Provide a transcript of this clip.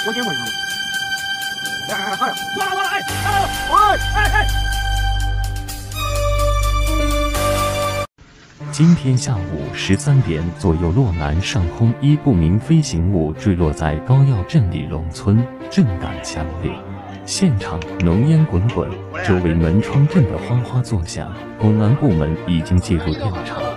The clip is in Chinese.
我接过去。哎，快点，过来，哎！ 今天下午13点左右，洛南上空一不明飞行物坠落在高要镇里龙村，震感强烈，现场浓烟滚滚，周围门窗震得哗哗作响。公安部门已经介入调查。